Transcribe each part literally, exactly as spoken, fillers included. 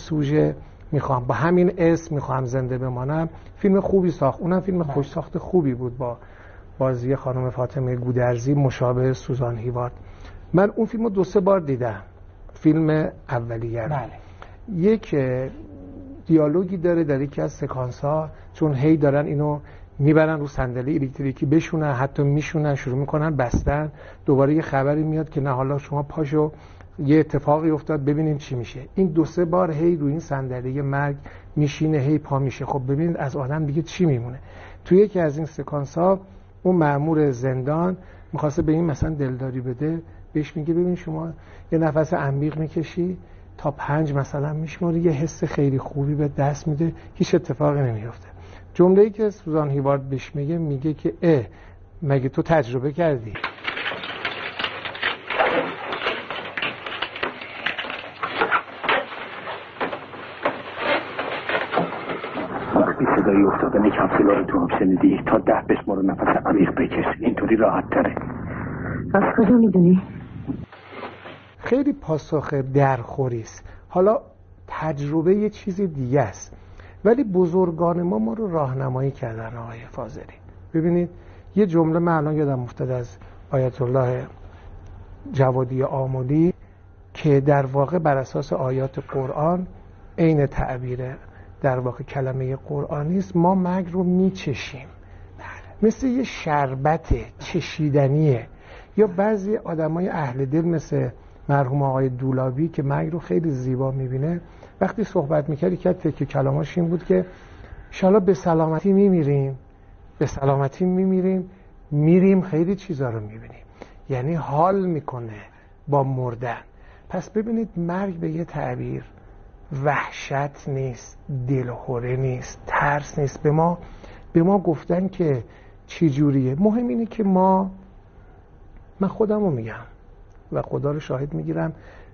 سوژه میخوام با همین اسم میخوام زنده بمانم فیلم خوبی ساخت. اونم فیلم خوش ساخت خوبی بود با بازی خانم فاطمه گودرزی مشابه سوزان هیوارد. من اون فیلمو دو سه بار دیدم، فیلم اولیه. بله. یک دیالوگی داره در یکی از سکانس ها، چون هی دارن اینو میبرن رو صندلی الکتریکی بشونن، حتی میشونن، شروع میکنن بستن، دوباره یه خبری میاد که نه حالا شما پاشو یه اتفاقی افتاد ببینیم چی میشه. این دو سه بار هی روی این صندلی مرگ میشینه، هی پا میشه. خب ببینید از آدم دیگه چی میمونه. توی یکی از این سکانس ها اون مأمور زندان میخواسته به این مثلا دلداری بده، بهش میگه ببین شما یه نفس عمیق میکشی تا پنج مثلا میشماری، یه حس خیلی خوبی به دست میده، هیچ اتفاقی نمیفته. جمله‌ای که سوزان هیوارد بهش میگه میگه که اه مگه تو تجربه کردی؟ وقتی صدای افتادن کپسولار تو آب شنیدی تا ده بشمار نفس عمیق بکش، اینطوری راحت تره. از کجا میدونی؟ خیلی پاسخ درخوری است. حالا تجربه یه چیز دیگه است، ولی بزرگان ما ما رو راهنمایی کردن. آقای فاضلی ببینید یه جمله من الان یادم افتاد از آیت الله جوادی آملی که در واقع بر اساس آیات قرآن عین تعبیر در واقع کلمه قرآنی است. ما مرگ رو میچشیم، مثل یه شربت چشیدنیه. یا بعضی آدمای اهل دل مثل مرحوم آقای دولابی که مرگ رو خیلی زیبا میبینه، وقتی صحبت میکردی که تکه کلاماش این بود که انشالله به سلامتی میمیریم، به سلامتی میمیریم، میریم خیلی چیزا رو میبینیم، یعنی حال میکنه با مردن. پس ببینید مرگ به یه تعبیر وحشت نیست، دلهوره نیست، ترس نیست. به ما به ما گفتن که چی جوریه. مهم اینه که ما، من خودم رو میگم و خدا رو شاهد میگیرم،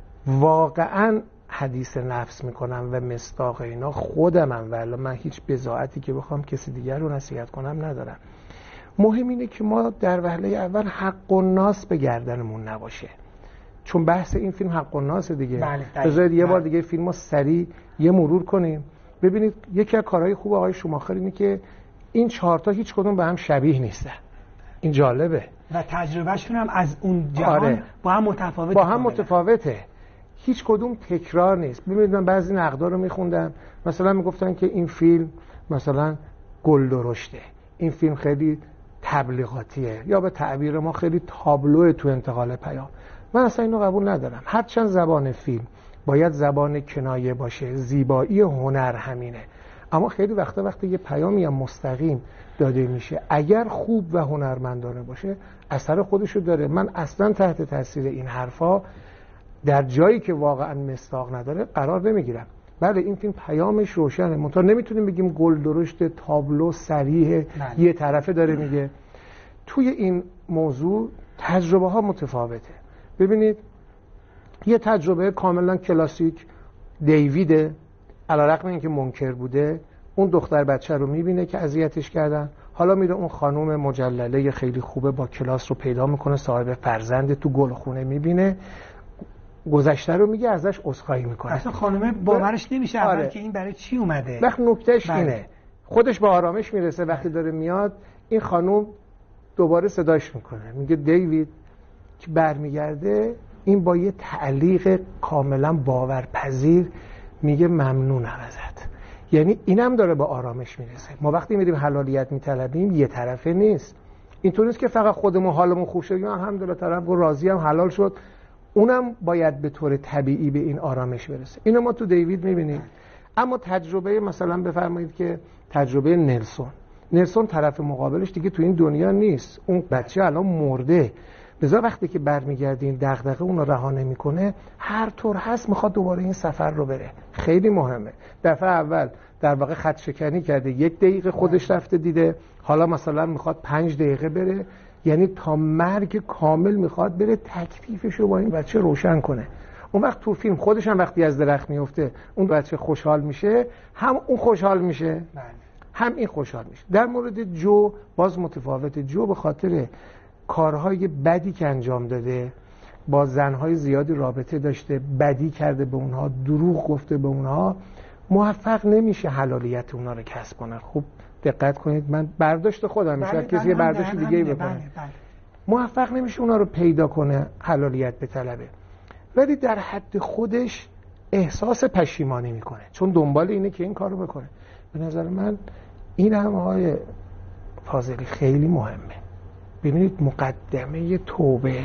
واقعا حدیث نفس میکنم و مصداق اینا خودمم، ولی من هیچ بضاعتی که بخوام کسی دیگر رو نصیحت کنم ندارم. مهم اینه که ما در وهله اول حق و ناس به گردنمون نباشه، چون بحث این فیلم حق و ناس دیگه. بذارید یه بار دیگه فیلمو سریع یه مرور کنیم. ببینید یکی از کارهای خوب آقای شوماخر اینه که این چهارتا هیچ کدوم به هم شبیه نیستن. این جالبه و تجربهشون هم از اون جهان آره. با هم متفاوته، با هم متفاوته، هیچ کدوم تکرار نیست. ببینید من بعضی نقدا رو میخوندم، مثلا میگفتن که این فیلم مثلا گل درشته، این فیلم خیلی تبلیغاتیه، یا به تعبیر ما خیلی تابلوه تو انتقال پیام. من اصلا اینو قبول ندارم. هرچند زبان فیلم باید زبان کنایه باشه، زیبایی هنر همینه، اما خیلی وقتا وقتی یه پیامی هم مستقیم داده میشه اگر خوب و هنرمندانه باشه اثر خودشو داره. من اصلا تحت تاثیر این حرفا در جایی که واقعا مصداق نداره قرار نمیگیرم. بله این فیلم پیامش روشنه، منتها نمیتونیم بگیم گل درشت، تابلو صریح یه طرفه داره میگه. توی این موضوع تجربه ها متفاوته. ببینید یه تجربه کاملا کلاسیک، دیویده علیرغم اینکه منکر بوده اون دختر بچه رو میبینه که اذیتش کردن، حالا میره اون خانم مجلله خیلی خوبه با کلاس رو پیدا میکنه، صاحب فرزند، تو گلخونه میبینه، گذشته رو میگه، ازش عذرخواهی میکنه. اصلا خانم باورش نمیشه اول آره. که این برای چی اومده. وقت نکتهش بله. اینه خودش به آرامش میرسه وقتی داره میاد، این خانم دوباره صداش میکنه میگه دیوید، که برمیگرده این با یه تعلیق کاملا باورپذیر میگه ممنونم ازت. یعنی اینم داره به آرامش میرسه. ما وقتی میریم حلالیت میطلبیم یه طرفه نیست، اینطور نیست که فقط خودمون حالمون خوب شد الحمدلله طرف راضی هم حلال شد، اونم باید به طور طبیعی به این آرامش برسه. اینو ما تو دیوید میبینیم. اما تجربه مثلا بفرمایید که تجربه نلسون، نلسون طرف مقابلش دیگه تو این دنیا نیست، اون بچه الان مرده، بذار وقتی که برمیگرده این دغدغه اون رو رها نمیکنه، هر طور هست میخواد دوباره این سفر رو بره. خیلی مهمه. دفعه اول در واقع خط شکنی کرده، یک دقیقه خودش رفته دیده، حالا مثلا میخواد پنج دقیقه بره، یعنی تا مرگ کامل میخواد بره تکلیفش رو با این بچه روشن کنه. اون وقت تو فیلم خودش هم وقتی از درخت میفته اون بچه خوشحال میشه، هم اون خوشحال میشه هم این خوشحال میشه. در مورد جو باز متفاوته. جو به خاطر کارهای بدی که انجام داده با زنهای زیادی رابطه داشته، بدی کرده به اونها، دروغ گفته به اونها، موفق نمیشه حلالیت اونها رو کسب کنه. خوب دقت کنید، من برداشت خودم میشه، بله کسی برداشت دیگه ای بکنه. بله بله. موفق نمیشه اونا رو پیدا کنه، حلالیت بطلبه، ولی در حد خودش احساس پشیمانی میکنه چون دنبال اینه که این کار رو بکنه. به نظر من این هم آقای فاضلی خیلی مهمه. ببینید مقدمه توبه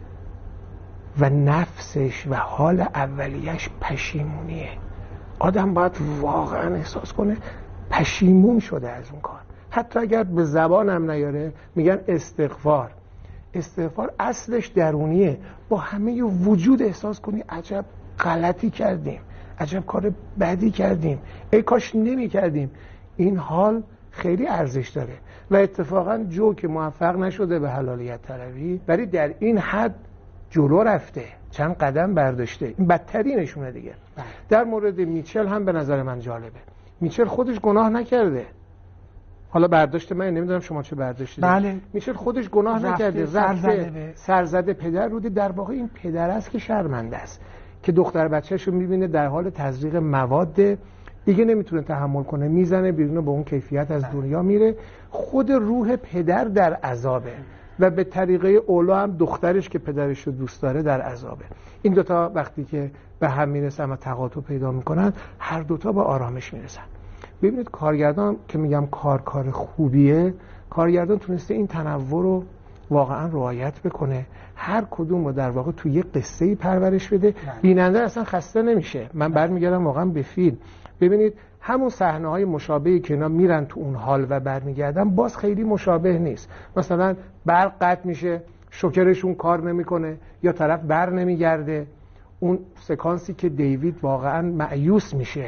و نفسش و حال اولیش پشیمونیه. آدم باید واقعا احساس کنه پشیمون شده از اون کار، حتی اگر به زبانم نیاره. میگن استغفار، استغفار اصلش درونیه، با همه وجود احساس کنی عجب غلطی کردیم، عجب کار بدی کردیم، ای کاش نمی کردیم. این حال خیلی ارزش داره و اتفاقا جو که موفق نشده به حلالیت طلبی، ولی در این حد جلو رفته، چند قدم برداشته، این بدترینشونه دیگه. در مورد میچل هم به نظر من جالبه. میچل خودش گناه نکرده، حالا برداشت من نمیدونم شما چه برداشتی. بله. میچل خودش گناه نکرده، رفته سرزده پدر روده. در واقع این پدر است که شرمنده است که دختر بچه‌ش رو میبینه در حال تزریق مواد، دیگه نمیتونه تحمل کنه، میزنه بیرون، با اون کیفیت از دنیا میره. خود روح پدر در عذابه و به طریقه اولا هم دخترش که پدرش رو دوست داره در عذابه. این دوتا وقتی که به هم میرسن و تقاطع پیدا میکنن، هر دوتا با آرامش میرسن. ببینید کارگردان که میگم کار کار خوبیه، کارگردان تونسته این تنوع رو واقعا رعایت بکنه، هر کدوم رو در واقع توی یه قصه‌ای پرورش بده. بیننده اصلا خسته نمیشه. من برمیگردم واقعا به فیلم، ببینید همون صحنه‌های مشابهی که اینا میرن تو اون حال و برمیگردن باز خیلی مشابه نیست. مثلا برق قطع میشه، شوکرشون کار نمیکنه یا طرف بر نمیگرده. اون سکانسی که دیوید واقعا مایوس میشه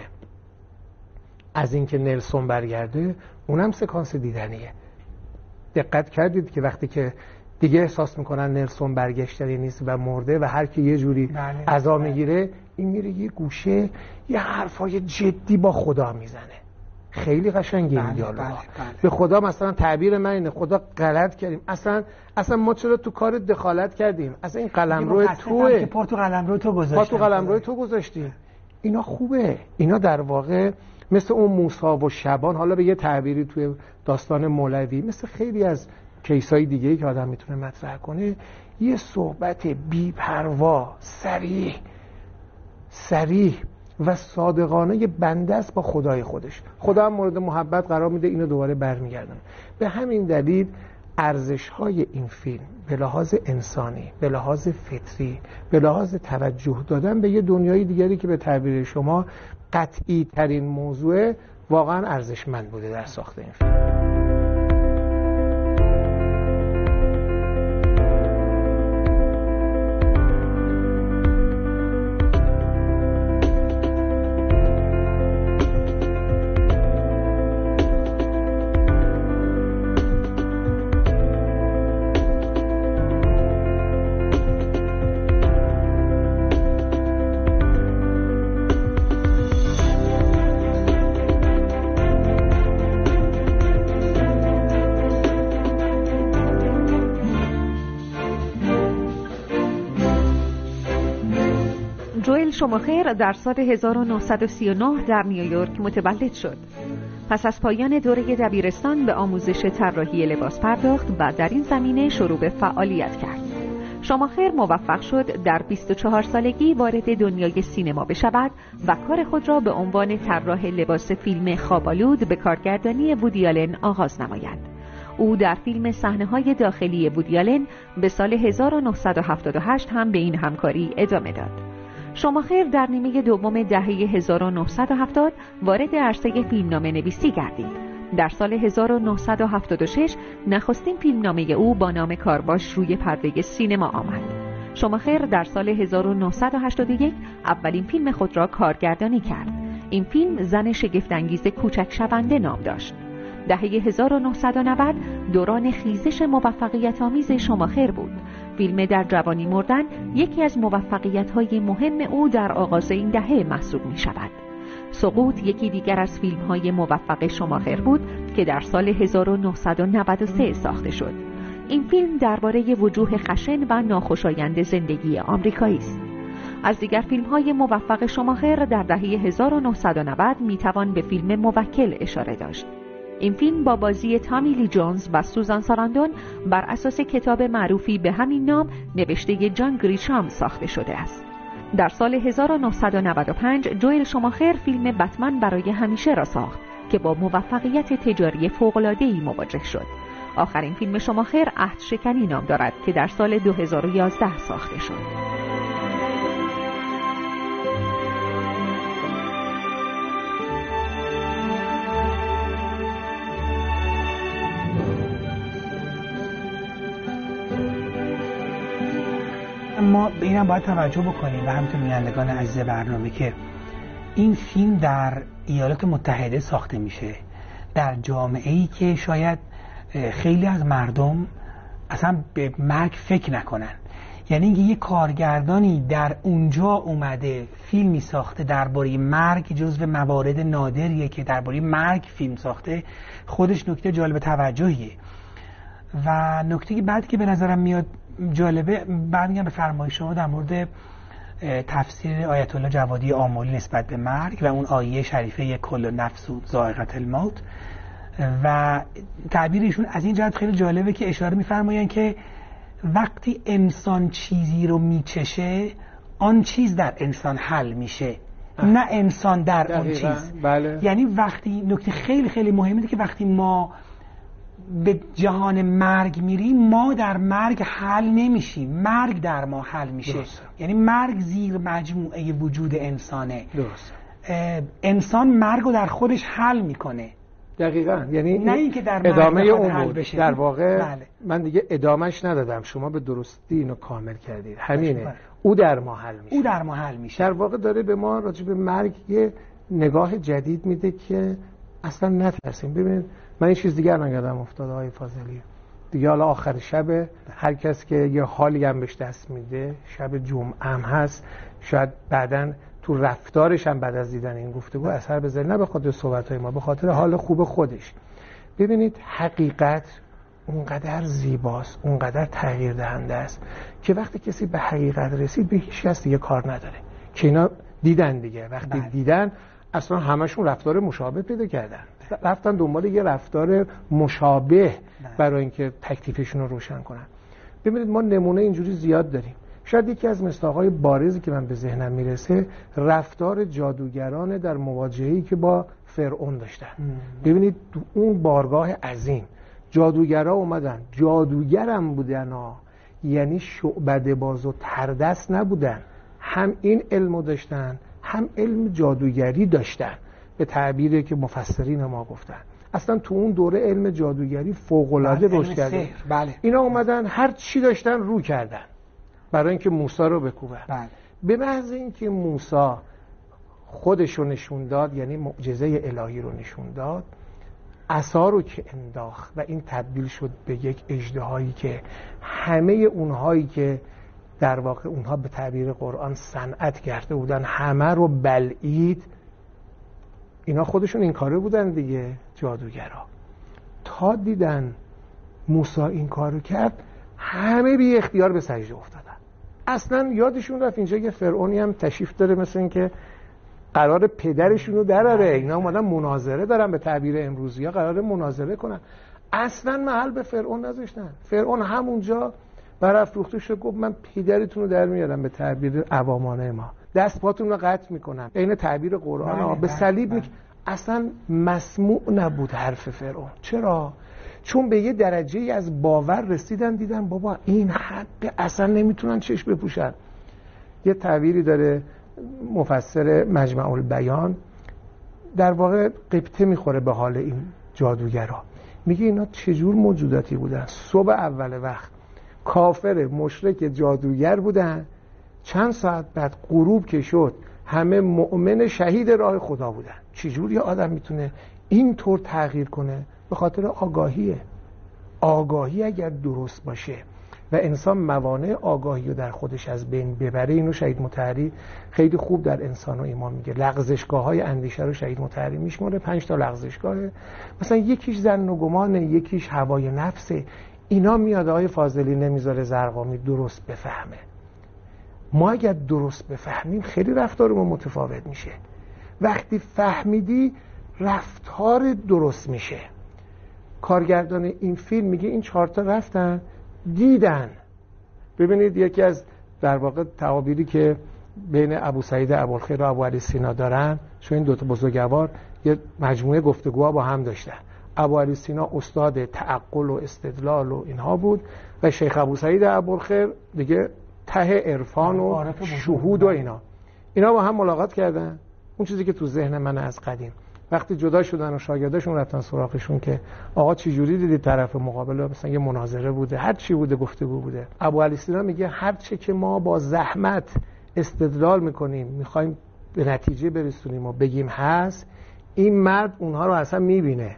از اینکه نلسون برگرده، اونم سکانس دیدنیه. دقت کردید که وقتی که دیگه احساس میکنن نلسون برگشتنی نیست و مرده و هر کی یه جوری عزا میگیره، این میره یه گوشه یه حرفای جدی با خدا میزنه. خیلی قشنگه این دیالوگا. به خدا مثلا تعبیر من اینه، خدا غلط کردیم، اصلا اصلا ما چرا تو کار دخالت کردیم، اصلا این قلمرو توئه که پا تو قلمرو تو گذاشتی، پا تو قلمرو تو گذاشتی. اینا خوبه، اینا در واقع مثل اون موسی و شبان، حالا به یه تعبیری توی داستان مولوی، مثل خیلی از کیسای دیگه‌ای که آدم میتونه مطرح کنه، یه صحبت بی‌پروا، صریح صریح و صادقانه بنده است با خدای خودش. خدا هم مورد محبت قرار میده، اینو دوباره برمیگردن. به همین دلیل ارزش‌های این فیلم به لحاظ انسانی، به لحاظ فطری، به لحاظ توجه دادن به یه دنیای دیگری که به تعبیر شما قطعی ترین موضوع، واقعا ارزشمند بوده در ساخت این فیلم. شوماخر در سال هزار و نهصد و سی و نه در نیویورک متولد شد. پس از پایان دوره دبیرستان به آموزش طراحی لباس پرداخت و در این زمینه شروع به فعالیت کرد. شوماخر موفق شد در بیست و چهار سالگی وارد دنیای سینما بشود و کار خود را به عنوان طراح لباس فیلم خواب‌آلود به کارگردانی وودی آلن آغاز نماید. او در فیلم صحنه‌های داخلی وودی آلن به سال هزار و نهصد و هفتاد و هشت هم به این همکاری ادامه داد. شوماخر در نیمه دوم دهه هزار و نهصد و هفتاد وارد عرصه فیلمنامه نویسی گردید. در سال هزار و نهصد و هفتاد و شش نخستین فیلمنامه او با نام کارباش روی پرده سینما آمد. شوماخر در سال هزار و نهصد و هشتاد و یک اولین فیلم خود را کارگردانی کرد. این فیلم زن شگفت‌انگیز کوچک شونده نام داشت. دهه هزار و نهصد و نود دوران خیزش موفقیت‌آمیز شوماخر بود. فیلم در جوانی مردن یکی از موفقیت‌های مهم او در آغاز این دهه محسوب می‌شود. سقوط یکی دیگر از فیلم‌های موفق شوماخر بود که در سال هزار و نهصد و نود و سه ساخته شد. این فیلم درباره وجوه خشن و ناخوشایند زندگی آمریکایی است. از دیگر فیلم‌های موفق شوماخر در دهه هزار و نهصد و نود میتوان به فیلم موکل اشاره داشت. این فیلم با بازی تامی لی جونز و سوزان ساراندون بر اساس کتاب معروفی به همین نام نوشته جان گریشام ساخته شده است. در سال هزار و نهصد و نود و پنج جوئل شوماخر فیلم بتمن برای همیشه را ساخت که با موفقیت تجاری فوق‌العاده‌ای مواجه شد. آخرین فیلم شوماخر عهد شکنی نام دارد که در سال دو هزار و یازده ساخته شد. ما به اینم باید توجه بکنیم و همینطور بینندگان عزیز برنامه که این فیلم در ایالات متحده ساخته میشه، در جامعه‌ای که شاید خیلی از مردم اصلا به مرگ فکر نکنن. یعنی اینکه یه کارگردانی در اونجا اومده فیلمی ساخته درباره مرگ، جزو موارد نادریه که درباره مرگ فیلم ساخته، خودش نکته جالب توجهیه. و نکته بعدی که به نظرم میاد جالبه، برمیگم به فرمایش شما در مورد تفسیر آیت الله جوادی آملی نسبت به مرگ و اون آیه شریفه کل نفس ذائقه الموت، و تعبیرشون از این جهت خیلی جالبه که اشاره می‌فرمایند که وقتی انسان چیزی رو میچشه، آن چیز در انسان حل میشه، نه انسان در دقیقا. اون چیز. بله. یعنی وقتی نکته خیلی خیلی مهمه که وقتی ما به جهان مرگ میریم، ما در مرگ حل نمیشیم، مرگ در ما حل میشه. درسته. یعنی مرگ زیر مجموعه وجود انسانه. درست. انسان مرگ رو در خودش حل میکنه. دقیقاً. یعنی نه اینکه در ادامه اون بود. بشه. در واقع بله. من دیگه ادامهش ندادم، شما به درستی اینو کامل کردید. همینه. بله. او در ما حل میشه. او در ما حل میشه. در واقع داره به ما راجع به مرگ یه نگاه جدید میده که اصلا نترسیم. ببینید من این چیز دیگر نگردم افتاده های فاضلی دیگه. حالا آخر شب هر کس که یه حالی هم بهش دست میده، شب جمعه هم هست، شاید بعدن تو رفتارش هم بعد از دیدن این گفتگو اثر بذاره، نه به خاطر صحبت‌های ما، به خاطر حال خوب خودش. ببینید حقیقت اونقدر زیباست، اونقدر تغییر دهنده است که وقتی کسی به حقیقت رسید به هیچ کس دیگه کار نداره. که اینا دیدن دیگه، وقتی بله. دیدن اصلا همشون رفتار مشابه پیدا کردن، رفتن دنبال یه رفتار مشابه برای اینکه تکلیفشون رو روشن کنن. ببینید ما نمونه اینجوری زیاد داریم. شاید یکی از مصداق‌های بارزی که من به ذهنم میرسه رفتار جادوگران در مواجهه‌ای که با فرعون داشتن. ببینید اون بارگاه عظیم جادوگرا اومدن، جادوگرم بودن ها، یعنی شعبده باز و تردست نبودن، هم این علمو داشتن هم علم جادوگری داشتن، به تعبیری که مفسرین ما گفتن. اصلا تو اون دوره علم جادوگری فوق‌العاده رشد کرده. بله. اینا اومدن هر چی داشتن رو کردن برای اینکه موسی رو بکوبن. بله. به محض اینکه موسی خودش رو نشون داد، یعنی معجزه الهی رو نشون داد، عصا رو که انداخت و این تبدیل شد به یک اژدهایی که همه اونهایی که در واقع اونها به تعبیر قرآن صنعت کرده بودن همه رو بلعید. اینا خودشون این کاره بودن دیگه، جادوگرا. تا دیدن موسی این کارو کرد همه بی اختیار به سجده افتادن. اصلا یادشون رفت اینجا یه فرعونی هم تشریف داره، مثل این که قرار پدرشون رو دراره. اینا اومدن مناظره دارن، به تعبیر امروزی ها قرار مناظره کنن. اصلا محل به فرعون نذاشتن. فرعون همونجا برافروخته شد، گفت من پدرتون رو در میارم، به تعبیر عوامانه ما دست پاتون رو قطع میکنم، این تعبیر قرآن ها، به صلیب میک... اصلا مسموع نبود حرف فرعون. چرا؟ چون به یه درجه از باور رسیدن، دیدن بابا این حق اصلا نمیتونن چشم بپوشن. یه تعبیری داره مفسر مجمع البیان، در واقع قبطه میخوره به حال این جادوگرا. میگه اینا چجور موجوداتی بودن؟ صبح اول وقت کافر مشرک جادوگر بودن، چند ساعت بعد غروب که شد همه مؤمن شهید راه خدا بودن. چجور یه آدم میتونه اینطور تغییر کنه؟ به خاطر آگاهیه. آگاهی اگر درست باشه و انسان موانع آگاهی رو در خودش از بین ببره، اینو شهید مطهری خیلی خوب در انسان و ایمان میگه. لغزشگاه های اندیشه رو شهید مطهری میشماره، پنج تا لغزشگاهه. مثلا یکیش ظن و گمانه، یکیش هوای نفسه. اینا میاد آقای فاضلی نمیذاره زرقامی درست بفهمه. ما اگر درست بفهمیم خیلی رفتارمون متفاوت میشه. وقتی فهمیدی رفتار درست میشه. کارگردان این فیلم میگه این چهارتا رفتن دیدن. ببینید یکی از در واقع تعابیری که بین ابو سعید ابوالخیر و ابو علی سینا دارن، چون این دوتا بزرگوار یه مجموعه گفتگوها با هم داشتن. ابو علی سینا استاد تعقل و استدلال و اینها بود و شیخ ابو سعید ابوالخیر دیگه ته عرفان و شهود و اینا. اینا با هم ملاقات کردن. اون چیزی که تو ذهن من از قدیم وقتی جدا شدن و شاگرداشون رفتن سراغشون که آقا چه جوری دیدید طرف مقابل، مثلا یه مناظره بوده، هر چی بوده گفتگو بوده، ابو علی سینا میگه هر چه که ما با زحمت استدلال میکنیم میخوایم به نتیجه برسونیم و بگیم هست، این مرد اونها رو اصلا میبینه،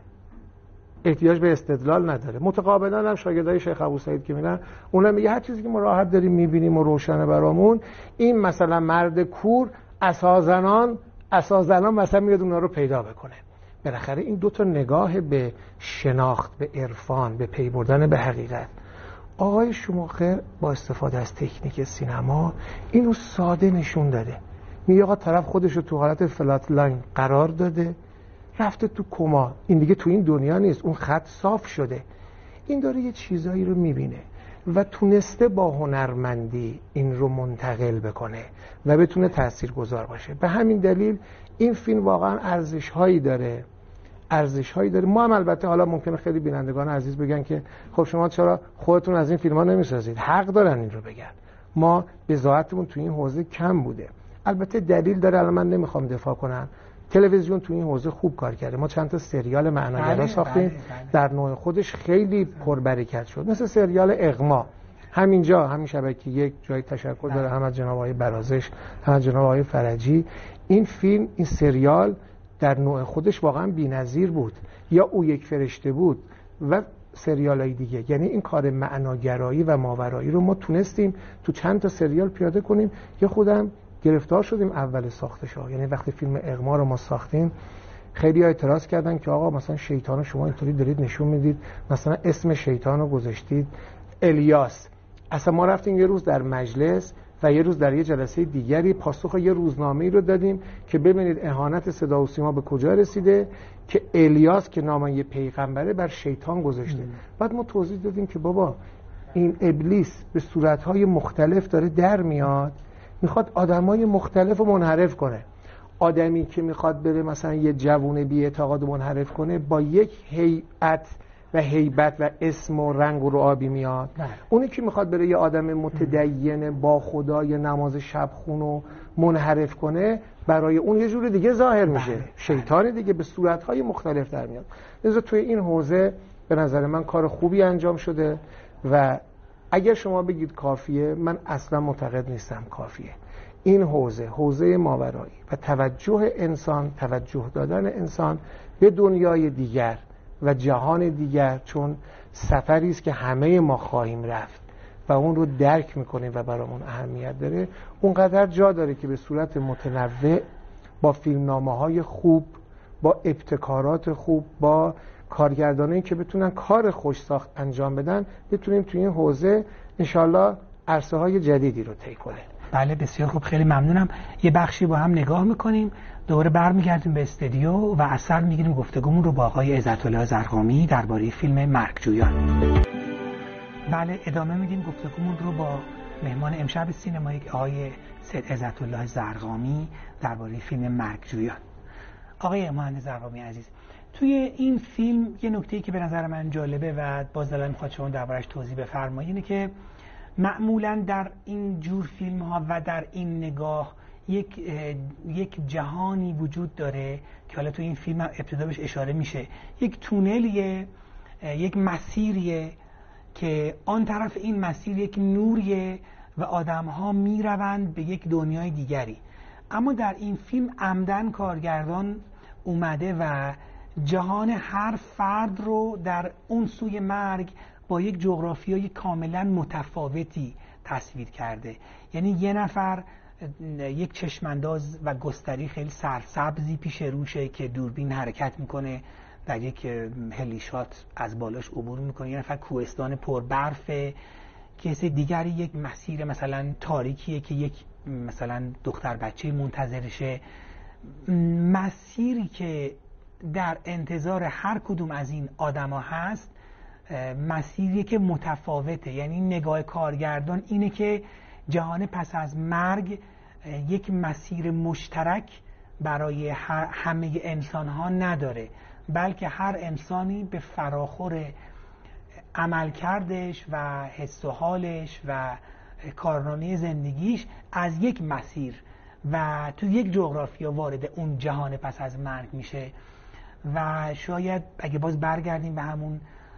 احتیاج به استدلال نداره. متقابلا هم شاگردای شیخ ابو سعید که میرن اونها میگه هر چیزی که ما راحت داریم میبینیم و روشنه برامون، این مثلا مرد کور اساسنان اساسنان مثلا میاد اونها رو پیدا بکنه. بالاخره این دو تا نگاه به شناخت، به عرفان، به پی بردن به حقیقت. آقای شوماخر با استفاده از تکنیک سینما اینو ساده نشون داده. میگه آقا طرف خودش رو تو حالت فلات لاین قرار داده، رفته تو کما، این دیگه تو این دنیا نیست، اون خط صاف شده. این داره یه چیزایی رو میبینه و تونسته با هنرمندی این رو منتقل بکنه و بتونه تاثیرگذار باشه. به همین دلیل این فیلم واقعا ارزش هایی داره، ارزش هایی داره. ما هم البته حالا ممکنه خیلی بینندگان عزیز بگن که خب شما چرا خودتون از این فیلم ها نمیسازید؟ حق دارن این رو بگن. ما بضاعتمون تو این حوزه کم بوده. البته دلیل داره، الان من نمیخوام دفاع کنم. تلویزیون تو این حوزه خوب کار کرده. ما چند تا سریال معناگرا ساختیم در نوع خودش خیلی پربرکت شد، مثل سریال اغما. همینجا همین شبکه یک جای تشکر داره هم از جناب آقای برازش هم از جناب آقای فرجی. این فیلم، این سریال در نوع خودش واقعا بی‌نظیر بود. یا او یک فرشته بود و سریالای دیگه. یعنی این کار معناگرایی و ماورایی رو ما تونستیم تو چند تا سریال پیاده کنیم. یا خودم گرفتار شدیم اول ساختش ها. یعنی وقتی فیلم اغما رو ما ساختیم خیلی ها اعتراض کردن که آقا مثلا شیطان رو شما اینطوری دارید نشون میدید، مثلا اسم شیطان رو گذاشتید الیاس. اصلا ما رفتیم یه روز در مجلس و یه روز در یه جلسه دیگری پاسخ یه روزنامه‌ای رو دادیم که ببینید اهانت صدا و سیما به کجا رسیده که الیاس که نام یه پیغمبره بر شیطان گذاشته. ام. بعد ما توضیح دادیم که بابا این ابلیس به صورت‌های مختلف داره در میاد، میخواد آدمای مختلف رو منحرف کنه. آدمی که میخواد بره مثلا یه جوون بی اعتقاد منحرف کنه با یک هیئت و هیبت و اسم و رنگ و رو آبی میاد. بله. اونی که میخواد بره یه آدم متدین با خدا یه نماز شب خون رو منحرف کنه، برای اون یه جور دیگه ظاهر میشه. بله. شیطان دیگه به صورتهای مختلف در میاد. لذا توی این حوزه به نظر من کار خوبی انجام شده و اگر شما بگید کافیه، من اصلا معتقد نیستم کافیه. این حوزه، حوزه ماورایی و توجه انسان، توجه دادن انسان به دنیای دیگر و جهان دیگر، چون سفری است که همه ما خواهیم رفت و اون رو درک میکنیم و برامون اهمیت داره، اونقدر جا داره که به صورت متنوع با فیلمنامه‌های خوب، با ابتکارات خوب، با کارگردانایی که بتونن کار خوش ساخت انجام بدن، بتونیم توی این حوزه انشالله عرصه های جدیدی رو طی کنیم. بله بسیار خوب، خیلی ممنونم. یه بخشی با هم نگاه میکنیم، دوباره برمیگردیم به استودیو و اثر میگیریم گفتگومون رو با آقای عزت الله زرقامی درباره فیلم مرگجویان. بله ادامه میدیم گفتگومون رو با مهمان امشب سینمایی آقای سید عزت الله زرقامی درباره فیلم مرگجویان. آقای مهندس زرقامی عزیز، توی این فیلم یه نکته‌ای که به نظر من جالبه و باز دلم میخواد شما دربارش توضیح بفرمایید اینه که معمولاً در این جور فیلم ها و در این نگاه یک یک جهانی وجود داره که حالا تو این فیلم هم ابتدا بهش اشاره میشه، یک تونلیه، یک مسیریه که آن طرف این مسیر یک نوریه و آدم ها میروند به یک دنیای دیگری. اما در این فیلم عمدن کارگردان اومده و جهان هر فرد رو در اون سوی مرگ با یک جغرافیای کاملا متفاوتی تصویر کرده. یعنی یه نفر یک چشمانداز و گستری خیلی سرسبزی پیش روشه که دوربین حرکت میکنه در یک هلیشات از بالاش عبور میکنه، یه نفر کوهستان پر برفه، کسی دیگری یک مسیر مثلا تاریکیه که یک مثلا دختر بچه منتظرشه. مسیری که در انتظار هر کدوم از این آدما هست مسیری که متفاوته. یعنی نگاه کارگردان اینه که جهان پس از مرگ یک مسیر مشترک برای همه انسان ها نداره، بلکه هر انسانی به فراخور عملکردش و حس و حالش و کارنامه زندگیش از یک مسیر و تو یک جغرافیا وارد اون جهان پس از مرگ میشه. و شاید اگه باز برگردیم به همون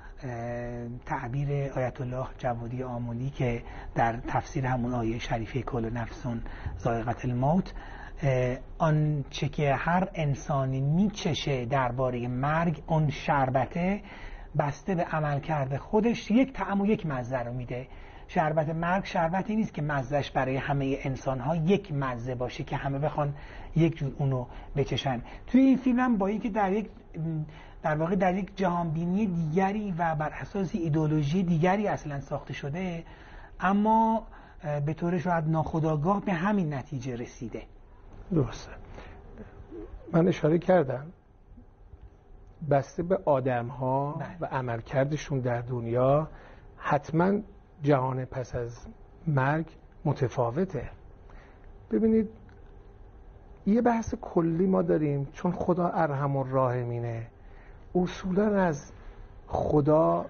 تعبیر آیت الله جوادی آملی که در تفسیر همون آیه شریفه کل نفسون ذائقة الموت، آن چه که هر انسانی میچشه درباره مرگ، اون شربته بسته به عمل کرده خودش یک طعم و یک مزه رو میده. شربت مرگ شربتی نیست که مزهش برای همه انسان‌ها یک مزه باشه که همه بخوان یک جور اونو بچشن. توی این فیلم هم با اینکه در یک در واقع در یک جهانبینی دیگری و بر اساس ایدئولوژی دیگری اصلا ساخته شده، اما به طور شاید ناخودآگاه به همین نتیجه رسیده. درسته. من اشاره کردم بسته به آدم‌ها و عملکردشون در دنیا حتما جهان پس از مرگ متفاوته. ببینید یه بحث کلی ما داریم، چون خدا ارحم الراحمینه، اصولا از خدا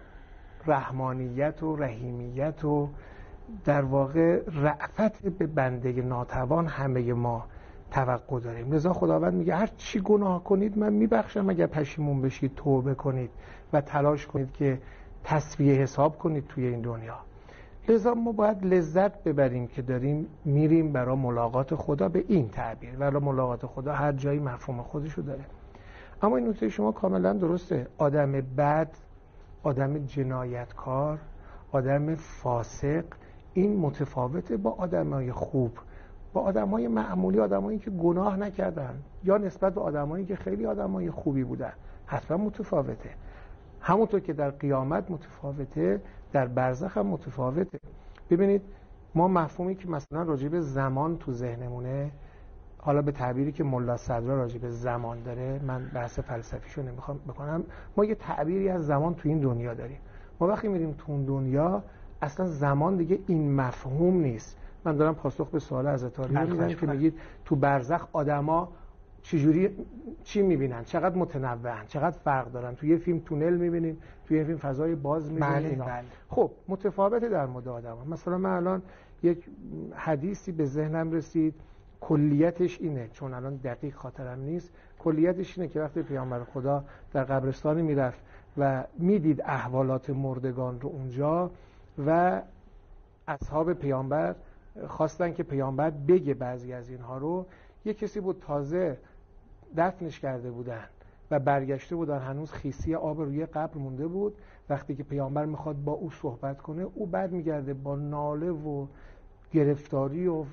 رحمانیت و رحیمیت و در واقع رأفت به بنده ناتوان همه ما توقع داریم. لذا خداوند میگه هر چی گناه کنید من میبخشم اگر پشیمون بشید، توبه کنید و تلاش کنید که تسویه حساب کنید توی این دنیا. لذا ما باید لذت ببریم که داریم میریم برای ملاقات خدا، به این تعبیر. برای ملاقات خدا هر جایی مفهوم خودشو داره. اما این نکته شما کاملا درسته. آدم بد، آدم جنایتکار، آدم فاسق، این متفاوته با آدمای خوب، با آدمای معمولی، آدمایی که گناه نکردن یا نسبت به آدمایی که خیلی آدمای خوبی بودن. حتما متفاوته. همونطور که در قیامت متفاوته، در برزخ هم متفاوته. ببینید ما مفهومی که مثلا راجع به زمان تو ذهنمونه، حالا به تعبیری که ملا صدرا راجع به زمان داره، من بحث فلسفیشو نمیخوام بکنم، ما یه تعبیری از زمان تو این دنیا داریم. ما وقتی میریم تو اون دنیا اصلا زمان دیگه این مفهوم نیست. من دارم پاسخ به سوال حضرت عالی میدم که میگید تو برزخ آدما چجوری چی میبینن، چقدر متنوعن، چقدر فرق دارن. تو یه فیلم تونل میبینیم، تو یه فیلم فضای باز میبینیم. بله بله. خب متفاوته در مورد آدما. مثلا من الان یک حدیثی به ذهنم رسید، کلیتش اینه، چون الان دقیق خاطرم نیست، کلیتش اینه که وقتی پیامبر خدا در قبرستانی میرفت و میدید احوالات مردگان رو اونجا و اصحاب پیامبر خواستن که پیامبر بگه بعضی از اینها رو، یه کسی بود تازه دفنش کرده بودن و برگشته بودن، هنوز خیسی آب روی قبر مونده بود. وقتی که پیامبر میخواد با او صحبت کنه، او بعد میگرده با ناله و گرفتاری و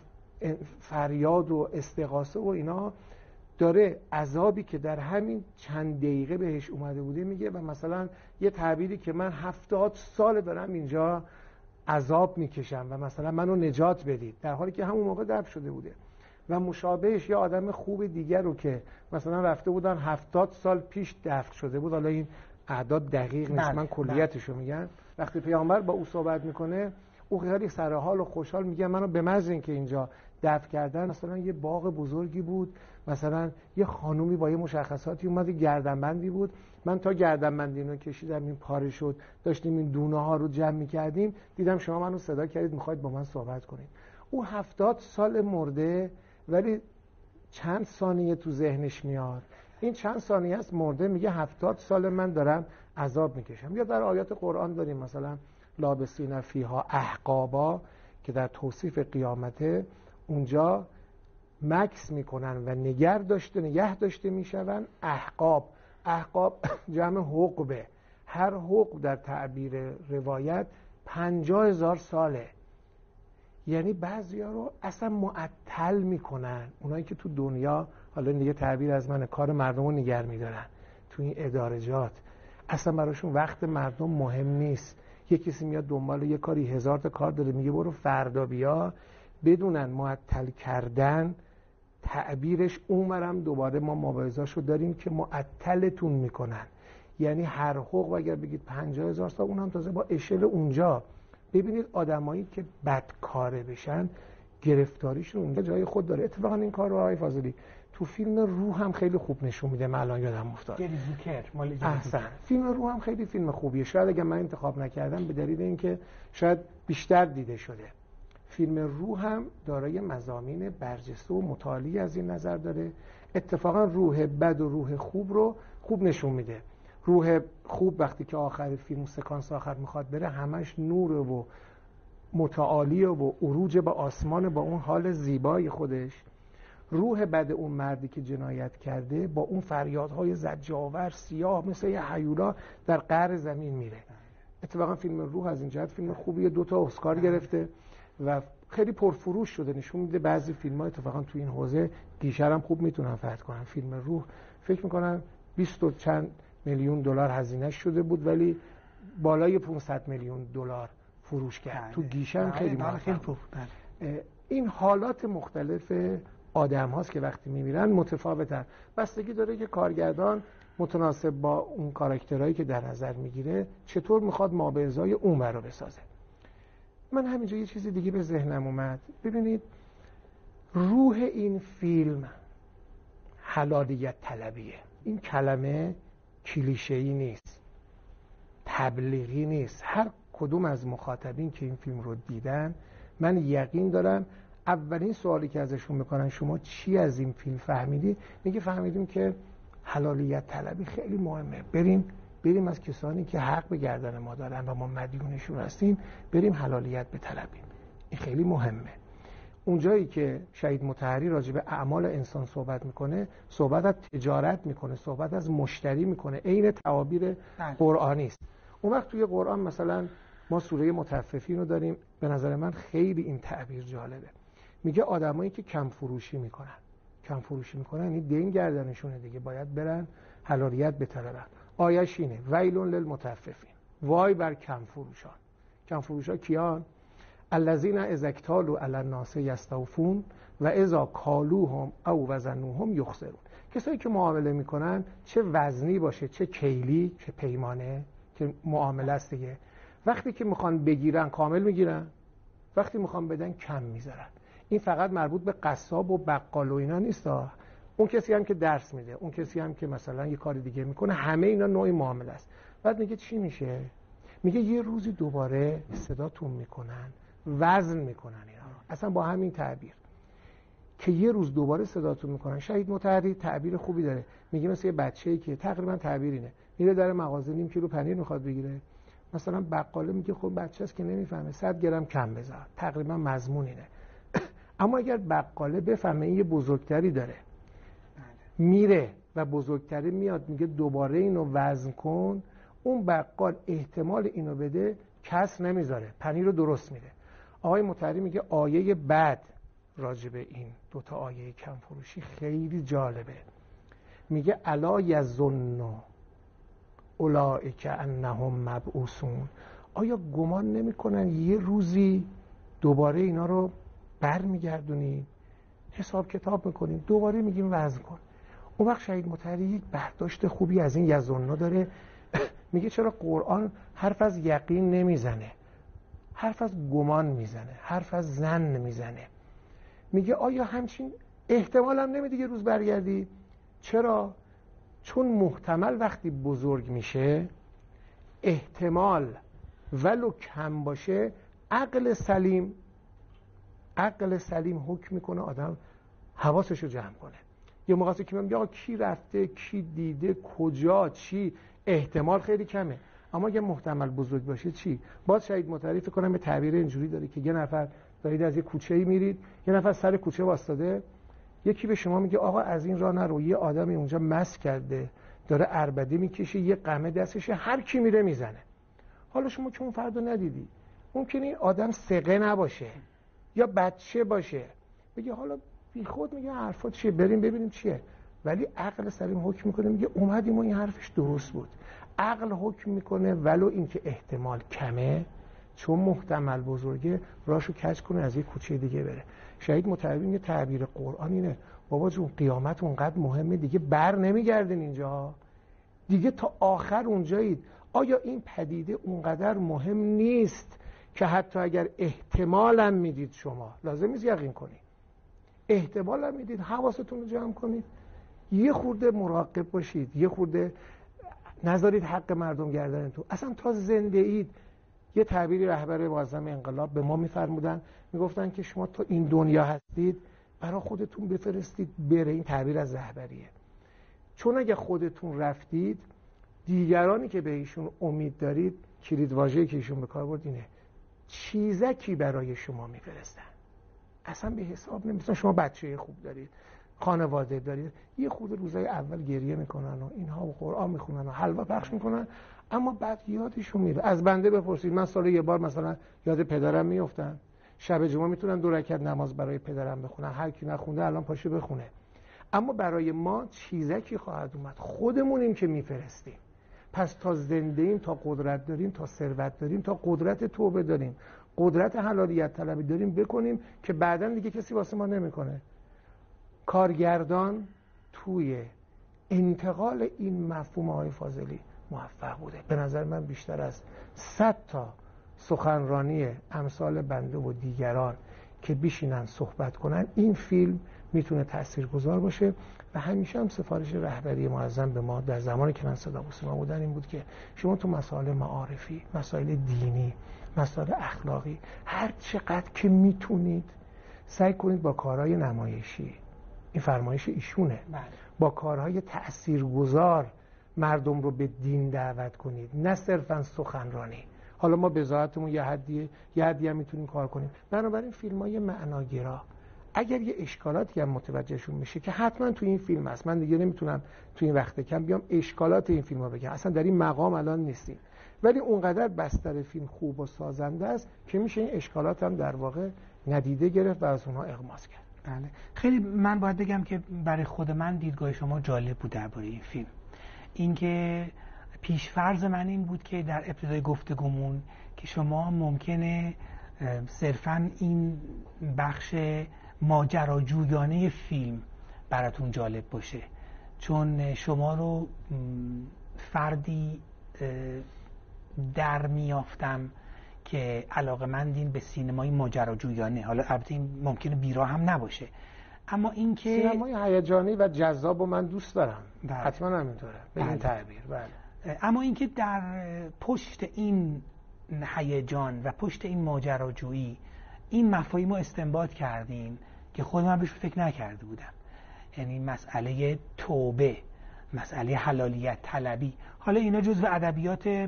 فریاد و استغاثه و اینا داره عذابی که در همین چند دقیقه بهش اومده بوده میگه. و مثلا یه تعبیری که من هفتاد سال دارم اینجا عذاب میکشم و مثلا منو نجات بدید، در حالی که همون موقع دفن شده بوده. و مشابهش یه آدم خوب دیگر رو که مثلا رفته بودن هفتاد سال پیش دفن شده بود، حالا این اعداد دقیق نیست، من کلیتشو میگم. وقتی پیامبر با او صحبت میکنه، او خیلی سرحال و خوشحال میگه منو به محض اینکه اینجا دفن کردن، مثلا یه باغ بزرگی بود، مثلا یه خانومی با یه مشخصاتی اومد، گردنبندی بود، من تا گردنبندی اینو کشیدم این پاره شد، داشتیم این دونه ها رو جمع میکردیم، دیدم شما منو صدا کردید میخواید با من صحبت کنید. او هفتاد سال مرده ولی چند ثانیه تو ذهنش میاد، این چند ثانیه است مرده، میگه هفتاد سال من دارم عذاب میکشم. یا در آیات قرآن داریم مثلا لابسین فیها احقابا که در توصیف قیامته اونجا مکس میکنن و نگر داشته نگه داشته میشون. احقاب، احقاب جمع حقبه، هر حقب در تعبیر روایت پنجاه هزار ساله. یعنی بعضیا رو اصلا معطل میکنن، اونایی که تو دنیا، حالا دیگه تعبیر از من، کار مردم رو نگر میدارن، تو این ادارجات اصلا براشون وقت مردم مهم نیست. یه کسی میاد دنبال یه کاری هزار تا کار داره میگه برو فردا بیا، بدونن معطل کردن تعبیرش اونورم دوباره ما مبارزاشو داریم که معطلتون میکنن. یعنی هر حقوق اگر بگید پنجاه هزار تا اونم تازه با اشل اونجا. ببینید آدمایی که بدکاره بشن گرفتاریشون اونجا جای خود داره. اتفاقا این کار رو آقای فاضلی تو فیلم روح هم خیلی خوب نشون میده. من الان یادم افتاد جری زوکر مال احسن. فیلم روح هم خیلی فیلم خوبیه. شاید اگه من انتخاب نکردم به دلیل اینکه شاید بیشتر دیده شده. فیلم روح هم دارای مضامین برجسته و مطالعی از این نظر داره. اتفاقا روح بد و روح خوب رو خوب نشون میده. روح خوب وقتی که آخر فیلم سکانس آخر میخواد بره همش نور و متعالی و عروج به آسمان با اون حال زیبای خودش. روح بد اون مردی که جنایت کرده با اون فریادهای زجرآور سیاه مثل یه هیولا در قعر زمین میره. اتفاقا فیلم روح از این جهت فیلم خوبیه، دو تا اسکار گرفته و خیلی پرفروش شده. نشون میده بعضی فیلم‌ها اتفاقا تو این حوزه گیشه‌ام خوب میتونن فتح کنن. فیلم روح فکر میکنم بیست و چند میلیون دلار هزینه شده بود ولی بالای پانصد میلیون دلار فروش کرد. تو گیشه خیلی موفق. این حالات مختلف آدم هاست که وقتی میمیرن متفاوتن. بستگی داره که کارگردان متناسب با اون کاراکترهایی که در نظر میگیره چطور میخواد مابعضای اون رو بسازه. من همینجا یه چیزی دیگه به ذهنم اومد. ببینید روح این فیلم حلالیت طلبیه. این کلمه کلیشه‌ای نیست، تبلیغی نیست. هر کدوم از مخاطبین که این فیلم رو دیدن من یقین دارم اولین سوالی که ازشون میکنن شما چی از این فیلم فهمیدی؟ میگه فهمیدیم که حلالیت طلبی خیلی مهمه. بریم بریم از کسانی که حق به گردن ما دارن و ما مدیونشون هستیم بریم حلالیت بطلبیم. این خیلی مهمه. اونجایی که شهید مطهری راجع به اعمال انسان صحبت میکنه صحبت از تجارت میکنه، صحبت از مشتری میکنه، عین تعابیر قرآنی است. اون وقت توی قرآن مثلا ما سوره مطففین رو داریم. به نظر من خیلی این تعبیر جالبه. میگه آدمایی که کم فروشی میکنن کم فروشی میکنن یعنی دین گردنشونه دیگه، باید برن حلالیت بطلبن. آیش اینه ویل للمطففین، وای بر کم فروشان. کم فروشا کیان؟ الذین اذا اکتالوا علی الناس یستوفون و اذا کالوهم او وزنوهم یخسرون. کسایی که معامله میکنن چه وزنی باشه چه کیلی چه پیمانه که معامله است دیگه، وقتی که میخوان بگیرن کامل میگیرن، وقتی میخوان بدن کم میذارن. این فقط مربوط به قصاب و بقال و اینا نیست. اون کسی هم که درس میده، اون کسی هم که مثلا یه کار دیگه میکنه، همه اینا نوع معامله است. بعد میگه چی میشه؟ میگه یه روزی دوباره صداتون میکنن، وزن میکنن اینا رو. اصلا با همین تعبیر که یه روز دوباره صداتون میکنن. شهید مطهری تعبیر خوبی داره. میگه مثل یه بچه‌ای که تقریبا تعبیر اینه، میره در مغازه نیم کیلو پنیر میخواد بگیره، مثلا بقاله میگه خب بچه‌ست که نمیفهمه صد گرم کم بذار. تقریبا مضمون اینه. اما اگر بقاله بفهمه این یه بزرگتری داره میره و بزرگتری میاد میگه دوباره اینو وزن کن، اون بقال احتمال اینو بده کس نمیذاره، پنیر رو درست میده. آقای مطهری میگه آیه بعد راجب این دوتا آیه کم فروشی خیلی جالبه. میگه الا یظن اولئک انهم مبعوثون. آیا گمان نمیکنن یه روزی دوباره اینا رو برمیگردونیم حساب کتاب میکنیم دوباره میگیم وزن کن؟ اون وقت شهید مطهری یک برداشت خوبی از این یظن داره. میگه چرا قرآن حرف از یقین نمیزنه، حرف از گمان میزنه، حرف از ظن میزنه. میگه آیا همچین احتمال هم نمیده یه روز برگردی؟ چرا؟ چون محتمل وقتی بزرگ میشه احتمال ولو کم باشه عقل سلیم عقل سلیم حکم میکنه آدم حواسشو جمع کنه. یه موقعی که میگم یا کی رفته کی دیده کجا چی، احتمال خیلی کمه. اما اگه محتمل بزرگ باشه چی؟ باز شهید مطهری فکر کنم به تعبیر اینجوری داره که یه نفر دارید از یه کوچه‌ای میرید، یه نفر سر کوچه واسطاده، یکی به شما میگه آقا از این راه نرو، یه آدمی اونجا مست کرده داره عربده میکشه، یه قمه دستشه، هر کی میره میزنه. حالا شما که اون فردو ندیدی، ممکنه این آدم ثقه نباشه یا بچه باشه، بگه حالا بی خود میگه حرفا چیه، بریم ببینیم چیه. ولی عقل سلیم حکم میکنه میگه اومدیم و این حرفش درست بود. عقل حکم میکنه ولو اینکه احتمال کمه، چون محتمل بزرگه، راشو کج کنه از یک کوچه دیگه بره. شهید مطلبی میگه تعبیر قرآن اینه بابا جون قیامت اونقدر مهمه دیگه، بر نمیگردین اینجا دیگه، تا آخر اونجایید. آیا این پدیده اونقدر مهم نیست که حتی اگر احتمالم میدید شما لازم نیست یقین کنید، احتمالم میدید حواستون رو جمع کنید، یه خورده مراقب باشید، یه خورده نذارید حق مردم گردنتون. اصلا تا زنده اید. یه تعبیری رهبر معظم انقلاب به ما میفرمودن، میگفتن که شما تا این دنیا هستید برای خودتون بفرستید بره. این تعبیر از رهبریه، چون اگه خودتون رفتید دیگرانی که به ایشون امید دارید، کلید واژه‌ای که ایشون به کار برد اینه، چیزکی برای شما میفرستن. اصلا به حساب نمی‌رسن. شما بچه خوب دارید، خانواده دارید، یه خود روزای اول گریه میکنن و اینها و قرآن میخونن و حلوا پخش میکنن، اما بعد یادشون میره. از بنده بپرسید، من سال یه بار مثلا یاد پدرم میافتم، شب جمعه میتونن دو رکعت نماز برای پدرم بخونن، هر کی نخونده الان پاشه بخونه. اما برای ما چیزکی خواهد اومد، خودمونیم که میفرستیم. پس تا زنده ایم، تا قدرت داریم، تا ثروت داریم، تا قدرت توبه داریم، قدرت حلالیت طلبی داریم بکنیم که بعداً دیگه کسی واسه ما نمیکنه. کارگردان توی انتقال این مفهوم آقای فاضلی موفق بوده. به نظر من بیشتر از صد تا سخنرانی امثال بنده و دیگران که بشینن صحبت کنن، این فیلم میتونه تاثیرگذار باشه. و همیشه هم سفارش رهبری معظم به ما در زمانی که من صدا و سیما بودن این بود که شما تو مسائل معارفی، مسائل دینی، مسائل اخلاقی، هر چقدر که میتونید سعی کنید با کارهای نمایشی، این فرمایش ایشونه، با کارهای تأثیرگذار مردم رو به دین دعوت کنید، نه صرفاً سخنرانی. حالا ما به ذاتمون یه حدیه یه حدی هم میتونیم کار کنیم. بنابراین فیلم‌های معناگرا اگر یه اشکالاتی هم متوجهشون میشه که حتما تو این فیلم هست، من دیگه نمیتونم تو این وقت کم بیام اشکالات این فیلمو بگم، اصلا در این مقام الان نیستیم، ولی اونقدر بستر فیلم خوب و سازنده است که میشه این اشکالات هم در واقع ندیده گرفت و از اونها اغماض کرد. بله، خیلی من باید بگم که برای خود من دیدگاه شما جالب بود درباره این فیلم. اینکه پیشفرض من این بود که در ابتدای گفتگومون که شما ممکنه صرفاً این بخش ماجراجویانه فیلم براتون جالب باشه، چون شما رو فردی در میافتم که علاقه‌مندین به سینمای ماجراجویانه. حالا البته این ممکنه بیراه هم نباشه، اما اینکه سینمای هیجانی و جذاب و من دوست دارم. بله. حتما همینطوره به این تعبیر. بله. اما اینکه در پشت این هیجان و پشت این ماجراجویی این مفاهیم رو استنباط کردین که خود من بهش فکر نکرده بودم، یعنی مسئله توبه، مسئله حلالیت طلبی. حالا اینا جزو ادبیات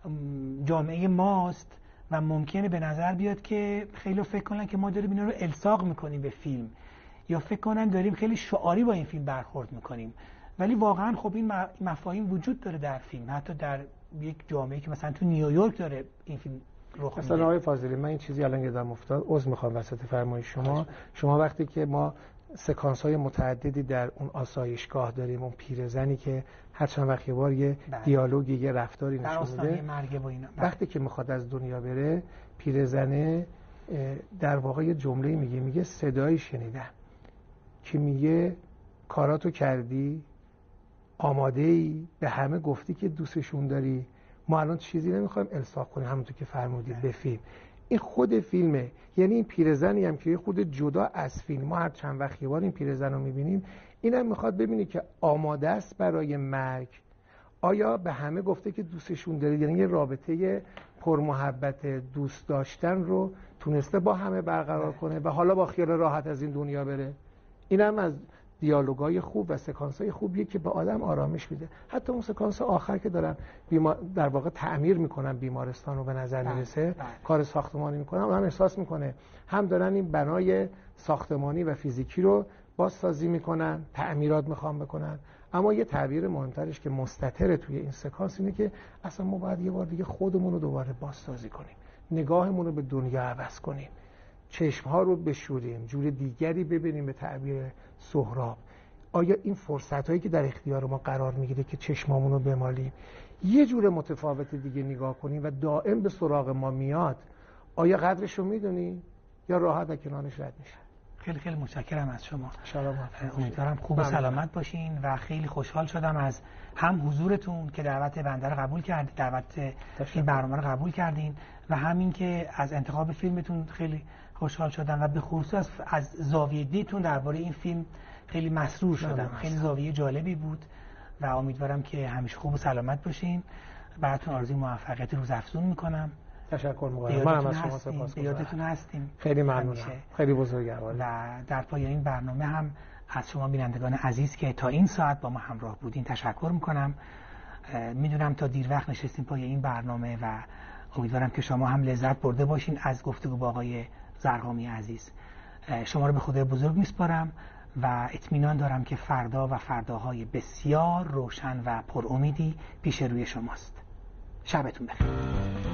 جامعه ماست و ممکنه به نظر بیاد که خیلی فکر کنن که ما داریم اینا رو الصاق میکنیم به فیلم، یا فکر کنن داریم خیلی شعاری با این فیلم برخورد میکنیم، ولی واقعا خب این مفاهیم وجود داره در فیلم، حتی در یک جامعه که مثلا تو نیویورک داره این فیلم رخ میده. مثلا آقای فاضلی، من این چیزی الان یادم افتاد، عذر میخوام وسط فرمایش شما. شما وقتی که ما سکانس های متعددی در اون آسایشگاه داریم، اون پیرزنی که هر چند وقت یه بار یه دیالوگی، یه رفتاری نشون میده، وقتی که میخواد از دنیا بره، پیرزنه در واقع یه جمله میگه، میگه صدایی شنیدم که میگه کاراتو کردی، آماده ای، به همه گفتی که دوستشون داری، ما الان چیزی نمیخوایم الصاق کنیم، همونطور که فرمودید به فیلم. این خود فیلمه، یعنی این پیرزنی هم که خود جدا از فیلم، ما هر چند وقت یه بار این پیرزن رو میبینیم، اینم میخواد ببینی که آماده است برای مرگ، آیا به همه گفته که دوستشون داره، یعنی یه رابطه پرمحبت دوست داشتن رو تونسته با همه برقرار کنه و حالا با خیال راحت از این دنیا بره. اینم از دیالوگای خوب و سکانس‌های خوبیه که به آدم آرامش میده. حتی اون سکانس آخر که دارن بیمار در واقع تعمیر میکنن بیمارستان رو به نظر میرسه، کار ساختمانی میکنن، اون هم احساس میکنه هم دارن این بنای ساختمانی و فیزیکی رو بازسازی میکنن، تعمیرات میخوان بکنن. اما یه تعبیر مهمترش که مستتره توی این سکانس اینه که اصلا ما باید یه بار دیگه خودمون رو دوباره بازسازی کنیم، نگاهمون رو به دنیا عوض کنیم، چشمها رو بشوریم، جور دیگری ببینیم، به تعبیر سهراب. آیا این فرصت هایی که در اختیار ما قرار میگیره که چشمامون رو بمالیم یه جور متفاوت دیگه نگاه کنیم و دائم به سراغ ما میاد، آیا قدرش رو میدونی یا راحت از کنارش رد میشه؟ خیلی خیلی متشکرم از شما. شما امیدوارم خوب و سلامت باشین و خیلی خوشحال شدم از هم حضورتون که دعوت بنده رو قبول کردید، دعوت این برنامه رو قبول کردین و همین که از انتخاب فیلمتون خیلی خوشحال شدم و به خصوص از زاویه دیدتون درباره این فیلم خیلی مسرور شدم. خیلی زاویه جالبی بود و امیدوارم که همیشه خوب و سلامت باشین. براتون آرزوی موفقیت روزافزون میکنم. تشکر می‌کنم. منم از شما سپاسگزارم. یادتون هستیم. خیلی ممنونم. خیلی بزرگوار. و در پایان این برنامه هم از شما بینندگان عزیز که تا این ساعت با ما همراه بودین تشکر می‌کنم. میدونم تا دیر وقت نشستیم پای این برنامه و امیدوارم که شما هم لذت برده باشین از گفتگو با آقای زرقامی عزیز. شما رو به خدای بزرگ میسپارم و اطمینان دارم که فردا و فرداهای بسیار روشن و پر امیدی پیش روی شماست. شبتون بخیر.